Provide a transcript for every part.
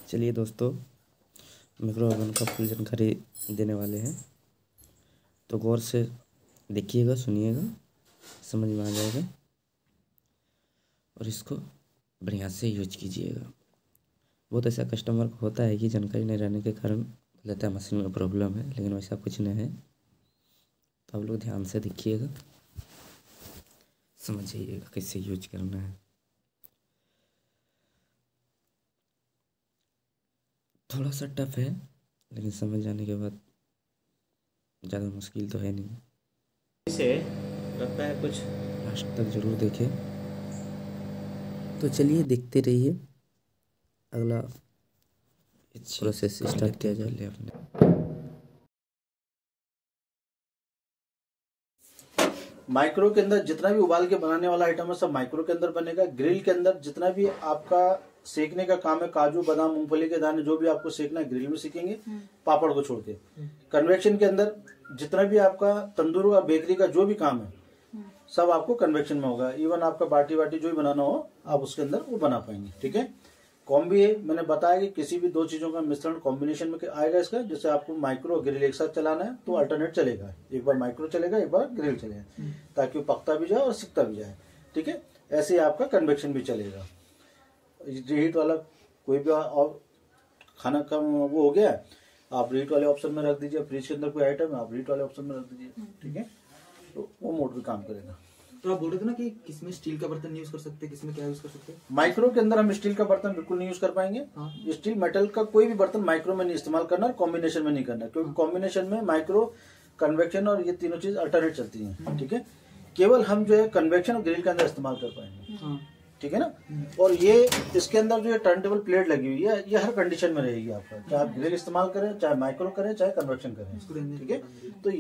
चलिए दोस्तों, micro oven का फुल जानकारी देने वाले हैं, तो गौर से देखिएगा, सुनिएगा, समझ में आ जाएगा और इसको बढ़िया से यूज कीजिएगा। बहुत ऐसा कस्टमर को होता है कि जानकारी नहीं रहने के कारण लगता है मशीन में प्रॉब्लम है, लेकिन वैसा कुछ नहीं है। तो आप लोग ध्यान से देखिएगा, समझिएगा कैसे यूज करना है। थोड़ा सा टफ है, लेकिन समझ जाने के बाद ज़्यादा मुश्किल तो है नहीं। इसे लगता है कुछ लास्ट तक ज़रूर देखें। तो चलिए देखते रहिए, अगला प्रोसेस स्टार्ट किया जाए अपने। माइक्रो के अंदर जितना भी उबाल के बनाने वाला आइटम है सब माइक्रो के अंदर बनेगा। ग्रिल के अंदर जितना भी आपका सेकने का काम है, काजू बादाम मूंगफली के दाने जो भी आपको सेकना है ग्रिल में सेकेंगे, पापड़ को छोड़ के। कन्वेक्शन के अंदर जितना भी आपका तंदूर और बेकरी का जो भी काम है सब आपको कन्वेक्शन में होगा। इवन आपका बाटी वाटी जो भी बनाना हो आप उसके अंदर वो बना पाएंगे। ठीक है, कॉम्बी है, मैंने बताया कि किसी भी दो चीजों का मिश्रण कॉम्बिनेशन में आएगा इसका। जैसे आपको माइक्रो और ग्रिल एक साथ चलाना है तो अल्टरनेट चलेगा, एक बार माइक्रो चलेगा एक बार ग्रिल चलेगा, ताकि वो पकता भी जाए और सिकता भी जाए। ठीक है, ऐसे ही आपका कन्वेक्शन भी चलेगा। हीट वाला कोई भी और खाना का वो हो गया, आप हीट वाले ऑप्शन में रख दीजिए। फ्रिज के अंदर कोई आइटम है आप हीट वाले ऑप्शन में रख दीजिए। ठीक है, तो वो मोड भी काम करेगा। तो आप बोल रहे थे ना कि किसमें स्टील का बर्तन यूज कर सकते हैं, किसमें क्या यूज कर सकते हैं। माइक्रो के अंदर हम स्टील का बर्तन बिल्कुल नहीं यूज कर पाएंगे। स्टील मेटल का कोई भी बर्तन माइक्रो में नहीं इस्तेमाल करना और कॉम्बिनेशन में नहीं करना, क्योंकि कॉम्बिनेशन में माइक्रो, कन्वेक्शन और ये तीनों चीज अल्टरनेट चलती हैं। ठीक है, केवल हम जो है कन्वेक्शन और ग्रिल के अंदर इस्तेमाल कर पाएंगे। ठीक है ना। और ये इसके अंदर जो टर्न टेबल प्लेट लगी हुई है ये हर कंडीशन में रहेगी आपका, चाहे आप ग्रिल इस्तेमाल करें, चाहे माइक्रो करें, चाहे कन्वेक्शन करें। ठीक है, तो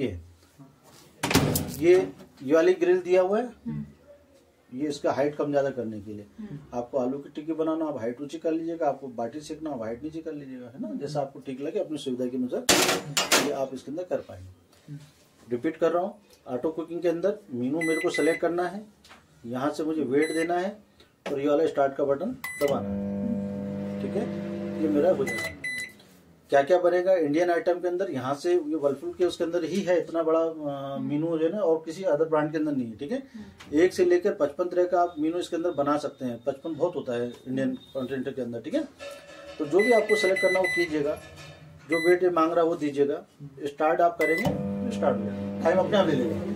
ये वाली ग्रिल दिया हुआ है, ये इसका हाइट कम ज्यादा करने के लिए। आपको आलू की टिक्की बनाना आप हाइट ऊंची कर लीजिएगा, आपको बाटी सेकना आप हाइट नीचे कर लीजिएगा, है ना। जैसा आपको ठीक लगे अपनी सुविधा के अनुसार ये आप इसके अंदर कर पाएंगे। रिपीट कर रहा हूँ, ऑटो कुकिंग के अंदर मीनू मेरे को सेलेक्ट करना है, यहाँ से मुझे वेट देना है और ये वाला स्टार्ट का बटन दबाना है। ठीक है, ये मेरा हो जाएगा। क्या क्या बनेगा इंडियन आइटम के अंदर, यहाँ से ये वर्लपूल के उसके अंदर ही है इतना बड़ा मीनू जो है ना, और किसी अदर ब्रांड के अंदर नहीं है। ठीक है, 1 से लेकर 55 तरह का आप मीनू इसके अंदर बना सकते हैं। 55 बहुत होता है इंडियन कॉन्टिनेंट के अंदर। ठीक है, तो जो भी आपको सेलेक्ट करना वो कीजिएगा, जो वेट मांग रहा है वो दीजिएगा। स्टार्ट आप करेंगे स्टार्ट हो जाएगा, टाइम अपने आप ले लेगा।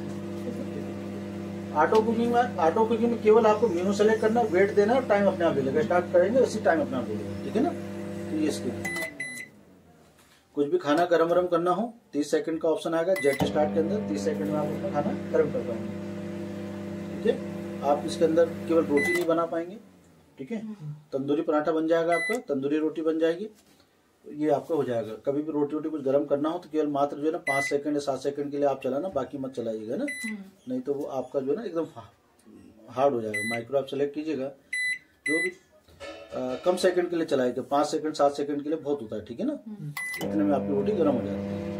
ऑटो कुकिंग में केवल आपको मेनू सेलेक्ट करना, वेट देना और टाइम अपने आप ले लेगा। स्टार्ट करेंगे उसी टाइम अपने आप ले लेगा। ठीक है ना, तो ये इसके कुछ भी खाना गरम गरम करना हो 30 सेकंड का ऑप्शन आएगा। जेट स्टार्ट के अंदर 30 सेकंड में आप अपना खाना गरम कर पाएंगे। ठीक है, आप इसके अंदर केवल रोटी नहीं बना पाएंगे। ठीक है, तंदूरी पराठा बन जाएगा आपका, तंदूरी रोटी बन जाएगी, ये आपका हो जाएगा। कभी भी रोटी कुछ गर्म करना हो तो केवल मात्र जो है ना 5 सेकंड या 7 सेकंड के लिए आप चलाना, बाकी मत चलाइएगा ना, नहीं तो वो आपका जो है ना एकदम हार्ड हो जाएगा। माइक्रो आप सेलेक्ट कीजिएगा, जो भी कम सेकंड के लिए चलाएगा, 5 सेकंड 7 सेकंड के लिए बहुत होता है। ठीक है ना, इतने में आपकी रोटी गर्म हो जाती है।